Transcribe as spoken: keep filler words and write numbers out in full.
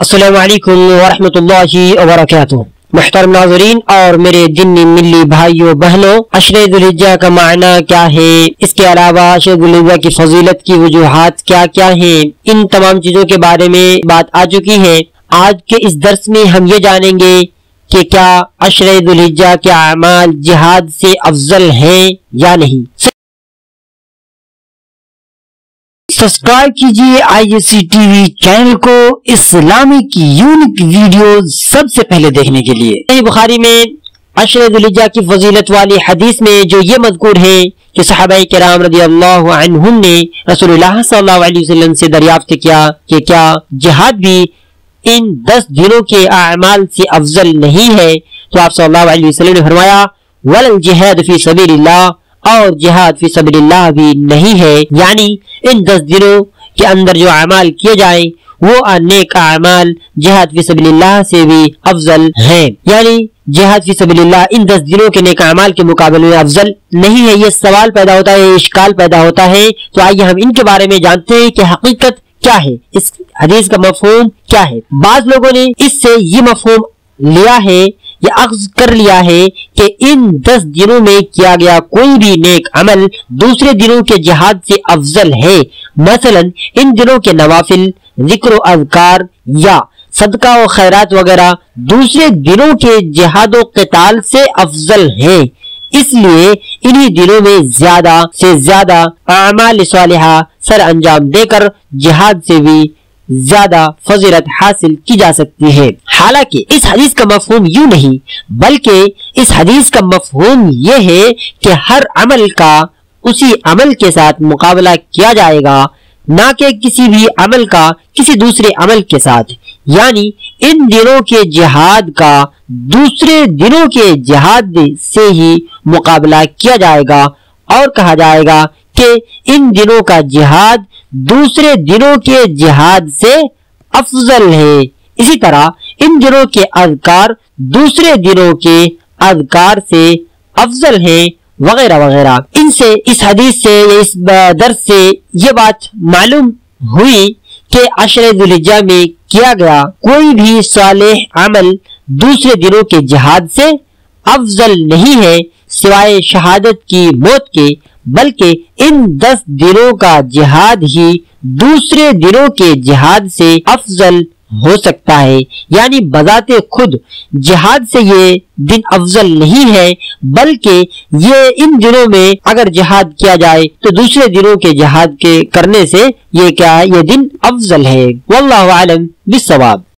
السلام علیکم ورحمۃ اللہ وبرکاتہ۔ محترم ناظرین اور میرے دینی ملی بھائیوں بہنوں، عشر ذی الحجہ کا معنی کیا ہے، اس کے علاوہ عشر ذی الحجہ کی فضیلت کی وجوہات کیا کیا ہیں، ان تمام چیزوں کے بارے میں بات آ چکی ہے۔ آج کے اس درس میں ہم یہ جانیں گے کہ کیا عشر ذی الحجہ کے اعمال جہاد سے افضل ہیں یا نہیں۔ سبسکرائب کیجئے I S C T V channel کو اسلامی کی یونیک ویڈیو سب سے پہلے دیکھنے کے لیے۔ صحیح بخاری میں عشر ذی الحجہ کی فضیلت والی حدیث میں جو یہ مذکور ہے کہ صحابہ کرام رضی اللہ عنہم نے رسول اللہ صلی اللہ علیہ وسلم سے دریافت کیا کہ کیا جہاد بھی ان دس دنوں کے اعمال سے افضل نہیں ہے، تو آپ صلی اللہ علیہ وسلم نے فرمایا وَلَلْجِهَادُ فِي سَبِيلِ اللَّهِ، اور جہاد فی سبیل اللہ بھی نہیں ہے، یعنی ان دس دنوں کے اندر جو اعمال کیے جائیں وہ نیک اعمال جہاد فی سبیل اللہ سے بھی افضل ہیں، یعنی جہاد فی سبیل اللہ ان دس دنوں کے نیک اعمال کے مقابلے میں افضل نہیں ہے۔ یہ سوال پیدا ہوتا ہے، اشکال پیدا ہوتا ہے، تو آئیے ہم ان کے بارے میں جانتے ہیں کہ حقیقت کیا ہے، اس حدیث کا مفہوم کیا ہے۔ بعض لوگوں نے اس سے یہ مفہوم لیا ہے یا اخذ کر لیا ہے کہ ان دس دنوں میں کیا گیا کوئی بھی نیک عمل دوسرے دنوں کے جہاد سے افضل ہے، مثلا ان دنوں کے نوافل، ذکر و اذکار یا صدقہ و خیرات وغیرہ دوسرے دنوں کے جہاد و قتال سے افضل ہیں، اس لیے انہی دنوں میں زیادہ سے زیادہ اعمال صالحہ سر انجام دے کر جہاد سے بھی زیادہ فضیلت حاصل کی جا سکتی ہے۔ حالانکہ اس حدیث کا مفہوم یوں نہیں، بلکہ اس حدیث کا مفہوم یہ ہے کہ ہر عمل کا اسی عمل کے ساتھ مقابلہ کیا جائے گا، نہ کہ کسی بھی عمل کا کسی دوسرے عمل کے ساتھ، یعنی ان دنوں کے جہاد کا دوسرے دنوں کے جہاد سے ہی مقابلہ کیا جائے گا، اور کہا جائے گا کہ ان دنوں کا جہاد دوسرے دنوں کے جہاد سے افضل ہے۔ اسی طرح ان دنوں کے اذکار دوسرے دنوں کے اذکار سے افضل ہیں، وغیرہ وغیرہ۔ ان سے اس حدیث سے یا اس درس سے یہ بات معلوم ہوئی کہ عشر ذی الحجہ میں کیا گیا کوئی بھی صالح عمل دوسرے دنوں کے جہاد سے افضل نہیں ہے سوائے شہادت کی موت کے، بلکہ ان دس دنوں کا جہاد ہی دوسرے دنوں کے جہاد سے افضل ہو سکتا ہے، یعنی بذات خود جہاد سے یہ دن افضل نہیں ہے، بلکہ یہ ان دنوں میں اگر جہاد کیا جائے تو دوسرے دنوں کے جہاد کے کرنے سے یہ کیا ہے، یہ دن افضل ہے۔ واللہ اعلم بالصواب۔